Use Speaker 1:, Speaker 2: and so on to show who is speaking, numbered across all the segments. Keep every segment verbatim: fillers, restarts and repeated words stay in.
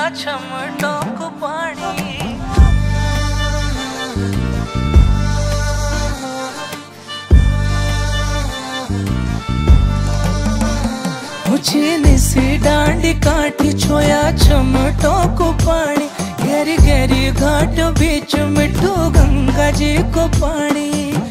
Speaker 1: छम टोक पानी। मुझे निसी डांडी काठी छोया छम टोक पानी। गहरी गहरी घाट बीच मिठू गंगा जी को पानी।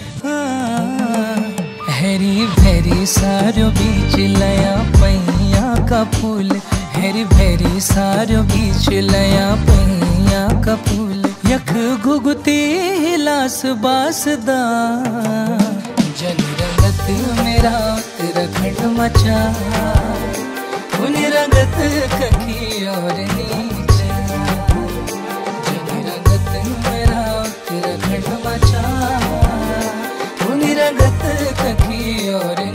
Speaker 1: हेरी भेरी सारो बीच लया पैया का फूल। हेरी भेरी सारो बीच लया पैया का फूल। यख घुगुती हिलास बासदा जनी रंगत मेरा तेरा खंड मचा। उन रंगत कखी और नीचा जनी रंगत मेरा तेरा खंड मचा। उन रंगत कखी और